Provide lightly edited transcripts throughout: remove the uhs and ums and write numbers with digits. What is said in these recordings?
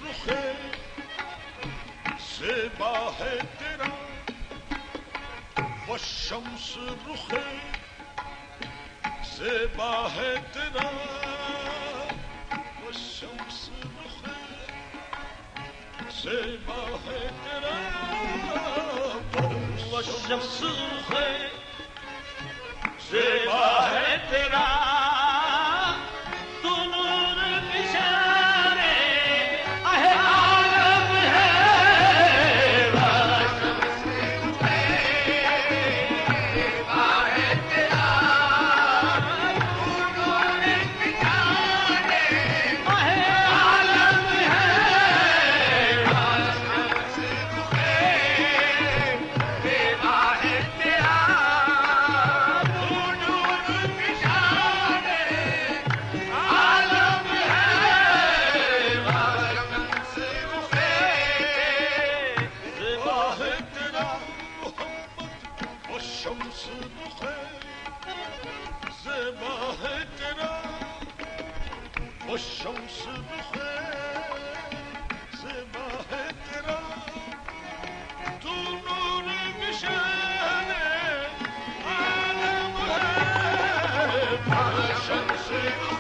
رخ زیبا ہے تیرا والشمس رخ زیبا ہے تیرا والشمس رخ زیبا ہے تیرا والشمس رخ زیبا ہے تیرا والشمس رخ زیبا ہے تیرا تو نور نشان عالم ہے والشمس رخ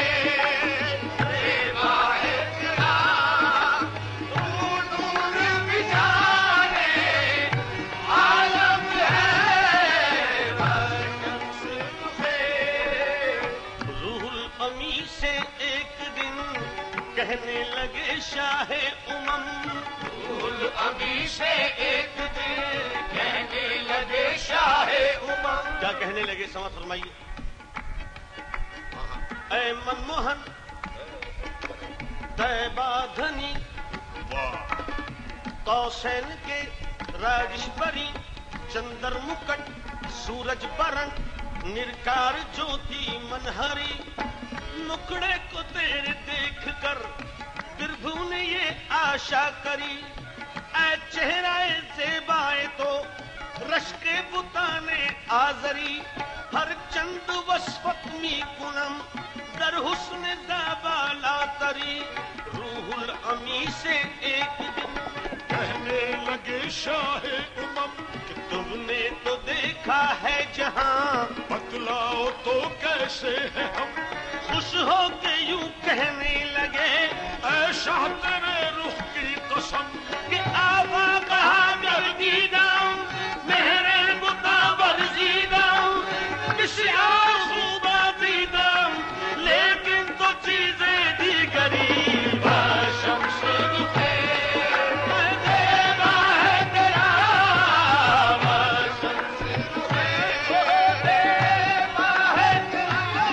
زیبا ہے تیرا تو نور نشان عالم ہے والشمس رخ روح الامی سے کہنے لگے شاہ امم ابھی سے ایک دن کہنے لگے شاہ امم کیا کہنے لگے سمجھ فرمائیے اے منموہن طیبہ دھنی قوسین کے راجشوری چندر مکٹ سورج برن نرکار جوتی منہری نکڑے کو تیرے دیکھ کر پربھو نے یہ آشا کری اے چہرہ زیبائے تو رشک بتانے آزری ہر چند وصفت می کنم در حسن زابالا تری روح الامی سے ایک دن کہنے لگے شاہ امم کہ تم نے تو دیکھا ہے جہاں بتلاؤ تو کیسے ہے ہم خوش ہو کے یوں کہنے لگے اے شاہ تیرے رخ کی قسم کہ آبا کہا گردیدہ میرے بتا ورزیدہ کسی آسوبہ دیدہ لیکن تو چیزیں دیگری شمس رخ زیبا ہے تیرا شمس رخ زیبا ہے تیرا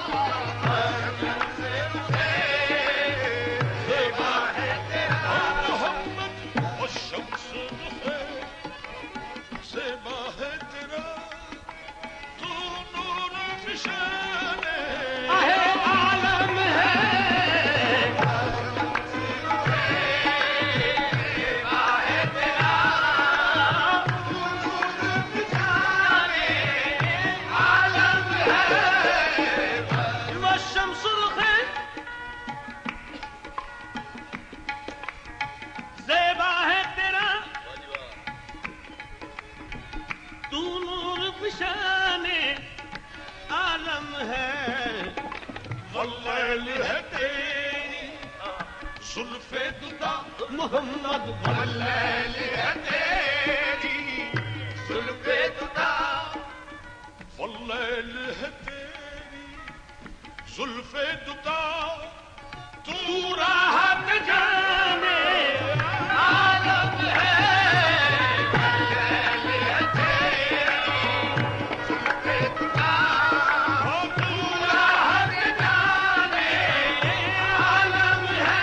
محمد واللیل ہے تیری زلف دتا واللیل ہے تیری زلف دتا تو راحت جانے عالم ہے واللیل ہے تیری زلف دتا تو راحت جانے عالم ہے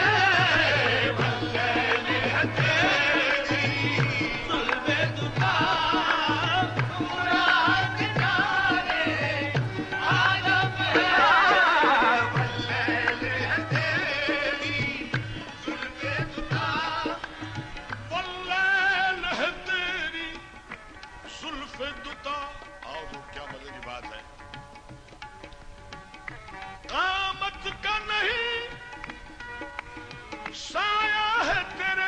زلف है तेरे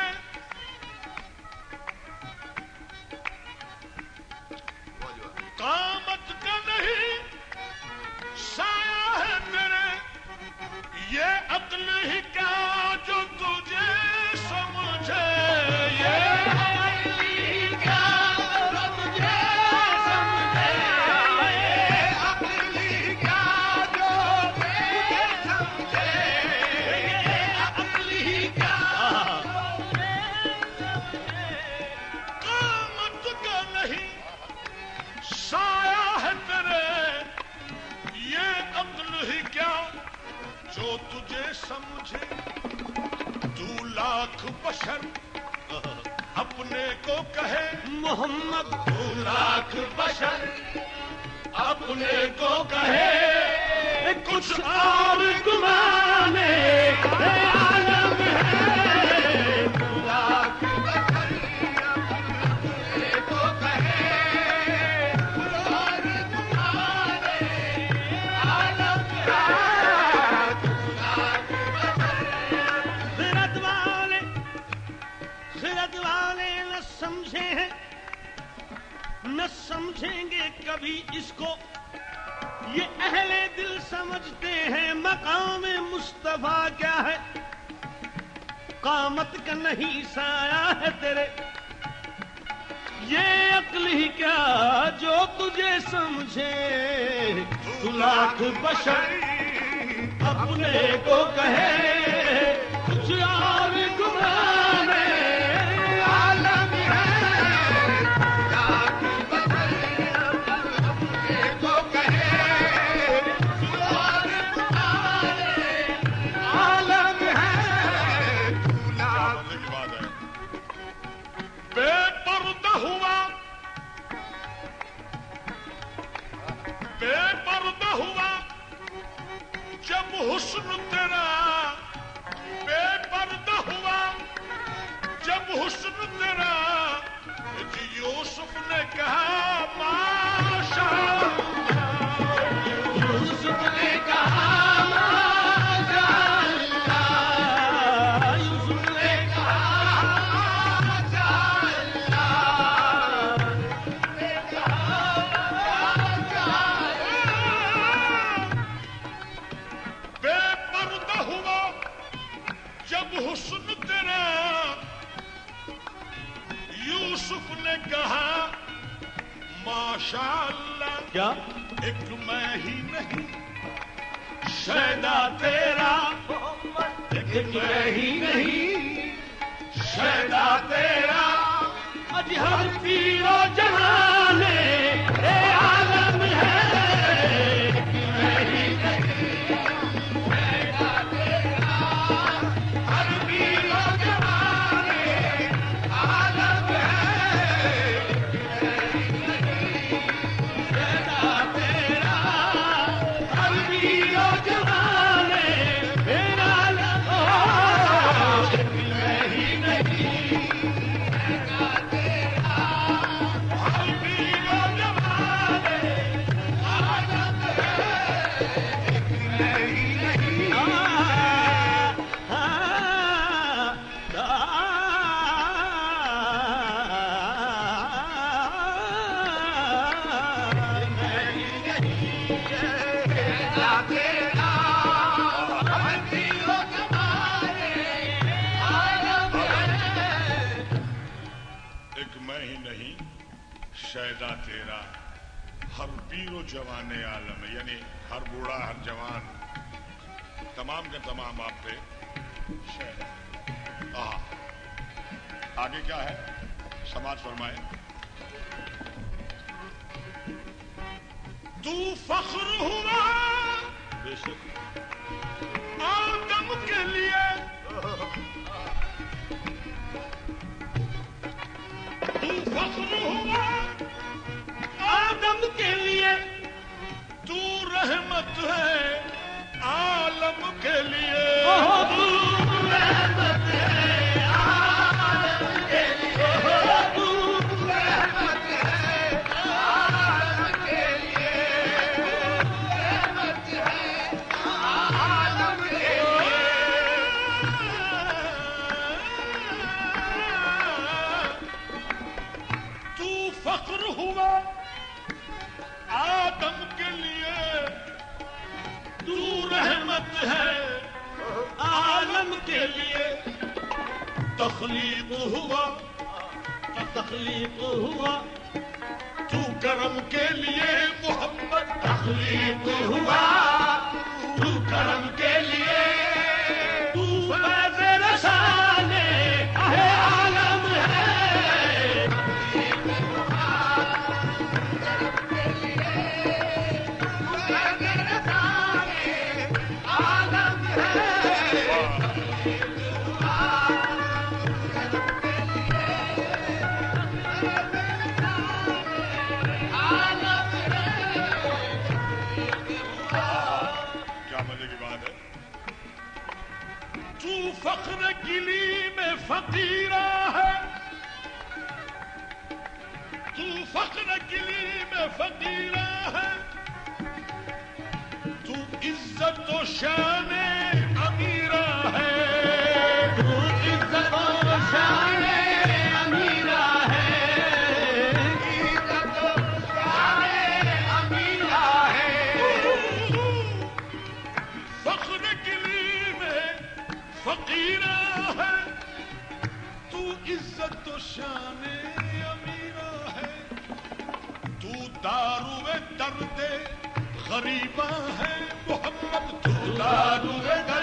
कामत का नहीं साया है तेरे ये अक्ल ही क्या जो तुझे समझे ये अक्ल ही क्या जो तुझे समझे ये अक्ल ही क्या जो तुझे समझे ये अक्ल ही क्या कामत का नहीं साया है तेरे ये अक्ल ही क्या जो तुझे समझे तू लाख बशर अपने को कहे मोहम्मद तू लाख बशर अपने को कहे कुछ और गुमाने आलम है तू लाख बशर अपने को कहे कुछ और गुमाने आलम है खिरत वाले न समझे हैं न समझेंगे कभी इसको ये अहले दिल समझते हैं मकाम मुस्तफा क्या है कामत का नहीं साया है तेरे ये अक्ल ही क्या जो तुझे समझे तू लाख बशर अपने को कहे कुछ और गुमाने आलम है लाख बशर अपने को कहे कुछ और गुमाने आलम है लाख बेपर्दा हुआ बेपर्दा हुआ जब हुस्न तेरा बेपर्दा हुआ जब हुस्न तेरा यूसुफ ने कहा माशा यूसुफ ने कहा माशा यूसुफ ने कहा माशा बेपर्दा हुआ जब हुस्न तेरा यूसुफ ने कहा माशाअल्लाह क्या एक मैं ही नहीं शैदा तेरा एक मैं ही नहीं शैदा तेरा अज हर पीरो जहाने ए आलम है एक मैं ही नहीं शैदा तेरा हर पीरो जहाने आलम है शैदा तेरा हर पीरो जहाने मेरा आलम एक मैं ही नहीं शैदा तेरा हर पीरो जहाने आलम है एक मैं ही नहीं एक मैं ही नहीं शैदा तेरा हर पीरो जवाने आलम है यानी हर बूढ़ा हर जवान तमाम के तमाम आप पे शैदा आगे क्या है समाज फरमाए तू फख्र हुआ बेशक आदम के लिए तू फख्र हुआ आदम के लिए तू रहमत है आलम के लिए तू रहमत है आलम के लिए तू रहमत है आलम के लिए रहमत है आलम के लिए تخلیق ہوا تخلیق ہوا تو کرم کے لیے محمد تخلیق ہوا تو کرم کے لیے تو فیض رسانے عالم ہے عالم کیا مزے کی بات ہے. تو فخر گلی میں فقیرہ ہے تو فخر گلی میں فقیرہ ہے تو عزت و شان امیرہ ہے تو عزت و شان امیرہ ہے عزت و شان امیرہ ہے فخر گلی میں فقیرہ ہے تو عزت و شان امیرہ ہے تو دارو درد غریباں ہے محمد تو دارو درد